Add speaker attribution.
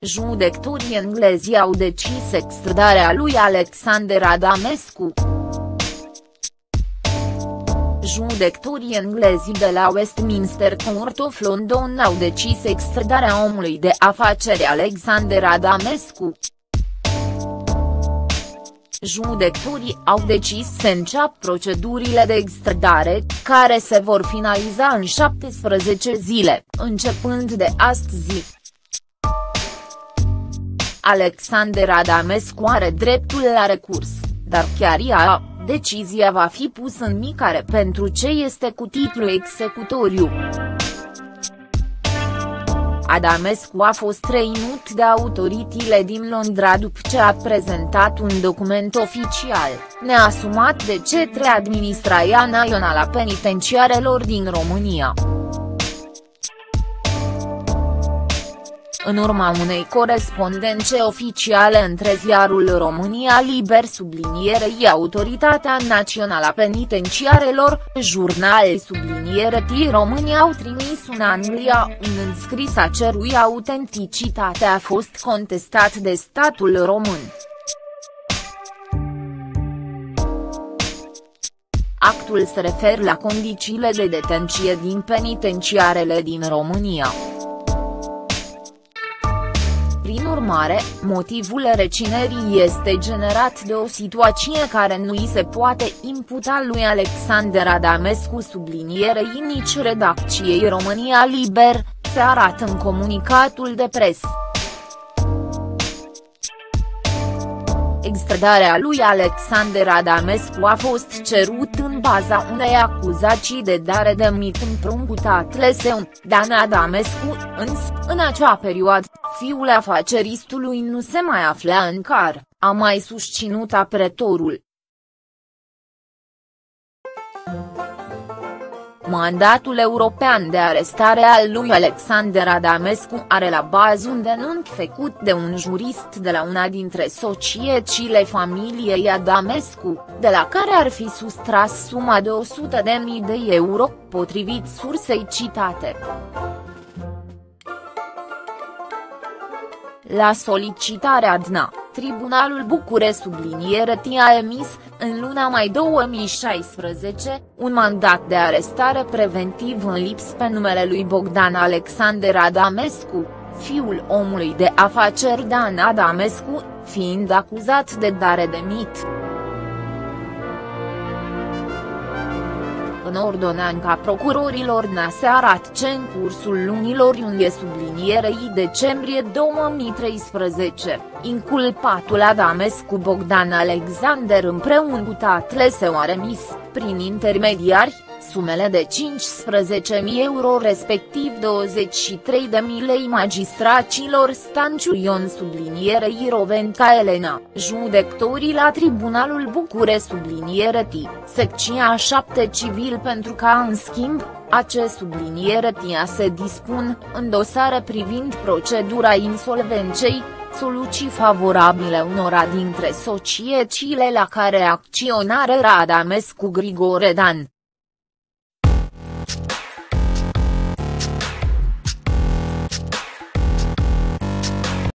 Speaker 1: Judecătorii englezi au decis extradarea lui Alexander Adamescu. Judecătorii englezi de la Westminster Court of London au decis extradarea omului de afaceri Alexander Adamescu. Judecătorii au decis să înceapă procedurile de extradare, care se vor finaliza în 17 zile, începând de astăzi. Alexander Adamescu are dreptul la recurs, dar chiar decizia va fi pusă în micare pentru ce este cu titlu executoriu. Adamescu a fost reținut de autoritățile din Londra după ce a prezentat un document oficial, neasumat de către Administrația Națională a Penitenciarelor din România. În urma unei corespondențe oficiale între ziarul România Liber sublinierei Autoritatea Națională a Penitenciarelor, jurnal sublinierei România au trimis în Anglia un înscris a cărui autenticitate a fost contestat de statul român. Actul se referă la condițiile de detenție din penitenciarele din România. Prin urmare, motivul reținerii este generat de o situație care nu îi se poate imputa lui Alexander Adamescu sublinierei nici redacției România Liber, se arată în comunicatul de presă. Extradarea lui Alexander Adamescu a fost cerut în baza unei acuzații de dare de mit împrumutat Său, Dan Adamescu, însă, în acea perioadă, fiul afaceristului nu se mai afla în car, a mai susținut apărătorul. Mandatul european de arestare al lui Alexander Adamescu are la bază un denunț făcut de un jurist de la una dintre societățile familiei Adamescu, de la care ar fi sustras suma de 100.000 de euro, potrivit sursei citate. La solicitarea DNA, Tribunalul București sublinierei a emis, în luna mai 2016, un mandat de arestare preventiv în lipsă pe numele lui Bogdan Alexander Adamescu, fiul omului de afaceri Dan Adamescu, fiind acuzat de dare de mit. În ordonanța procurorilor se arată că în cursul lunilor iunie sublinierei decembrie 2013, inculpatul Adamescu Bogdan Alexander împreună cu tatăl său a remis, prin intermediari, sumele de 15.000 euro respectiv 23.000 lei magistracilor Stanciu Ion sublinierei Rovenca Elena, judecătorii la Tribunalul București sublinierei, secția 7 civil pentru ca în schimb, acest sublinierei se dispun, în dosare privind procedura insolvenței, soluții favorabile unora dintre societățile la care acționare era Adamescu Grigore Dan.